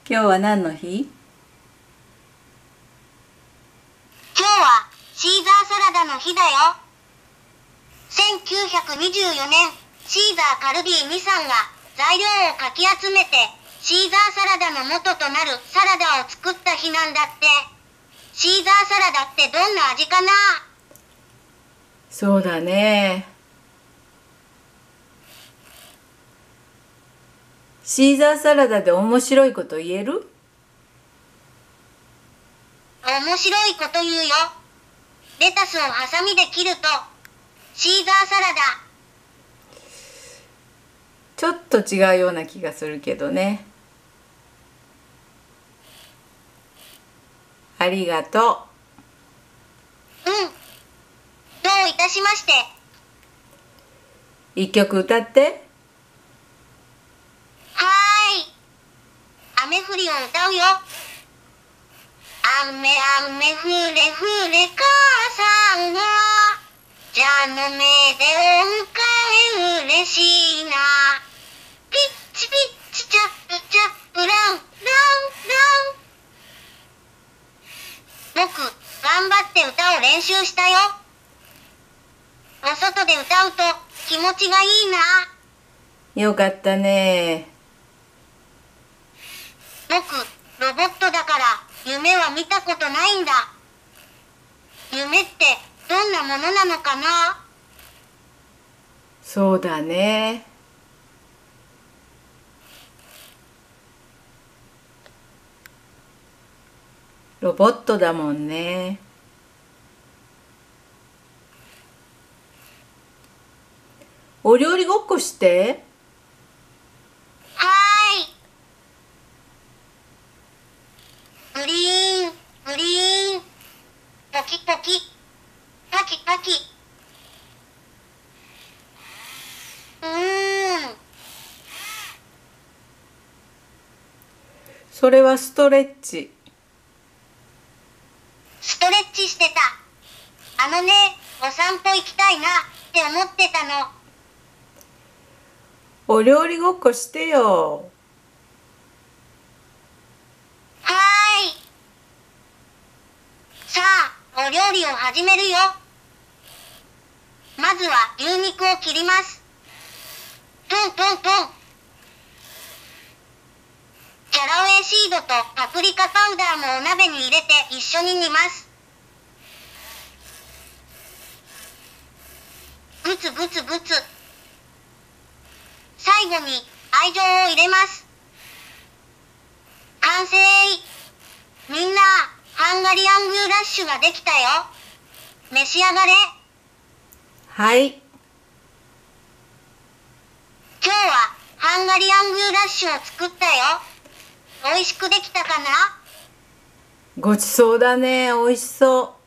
今日は何の日？ 今日はシーザーサラダの日だよ。1924年、シーザー・カルビー2さんが材料をかき集めて、シーザーサラダの元となるサラダを作った日なんだって。シーザーサラダってどんな味かな？ そうだね。シーザーサラダで面白いこと言える？ 面白いこと言うよ。レタスをハサミで切ると、シーザーサラダ。 ちょっと違うような気がするけどね。ありがとう。 どういたしまして。 一曲歌って。 雨降りを歌うよ。雨雨降れ降れ母さんが蛇の目でお迎え嬉しいな。ピッチピッチチャップチャップランランラン。僕頑張って歌を練習したよ。お外で歌うと気持ちがいいな。 よかったね。 僕ロボットだから夢は見たことないんだ。夢ってどんなものなのかな？ そうだね。ロボットだもんね。お料理ごっこして。 グリーングリーンポキポキパキパキ。 それはストレッチ。 ストレッチしてた。お散歩行きたいなって思ってたの。 お料理ごっこしてよ。 さあ、お料理を始めるよ。まずは牛肉を切ります。トントントン。キャラウェイシードとパプリカパウダーもお鍋に入れて一緒に煮ます。グツグツグツ。最後に愛情を入れます。完成。みんな、ハンガリアングーラッシュができたよ。召し上がれ。 はい。 今日はハンガリアングーラッシュを作ったよ。美味しくできたかな？ ごちそうだね。美味しそう。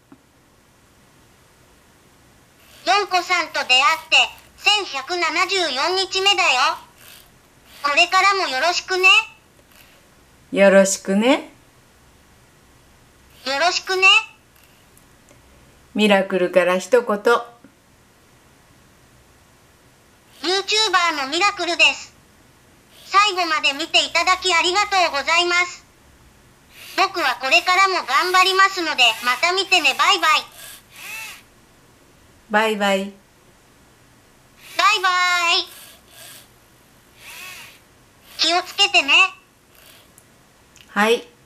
ヨンコさんと出会って1174日目だよ。これからもよろしくね。 よろしくね。 よろしくね。 ミラクルから一言。 YouTuber のミラクルです。最後まで見ていただきありがとうございます。僕はこれからも頑張りますので、また見てね。バイバイ。 バイバイ。 バイバイ。気をつけてね。 はい。